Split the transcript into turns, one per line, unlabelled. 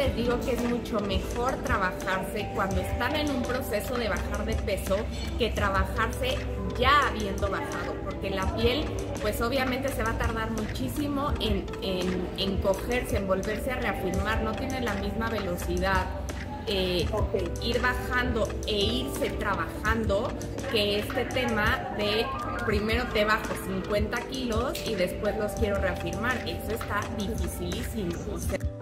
les digo que es mucho mejor trabajarse cuando están en un proceso de bajar de peso que trabajarse ya habiendo bajado, porque la piel pues obviamente se va a tardar muchísimo en cogerse, en volverse a reafirmar, no tiene la misma velocidad ir bajando e irse trabajando que este tema de primero te bajo 50 kilos y después los quiero reafirmar. Eso está dificilísimo.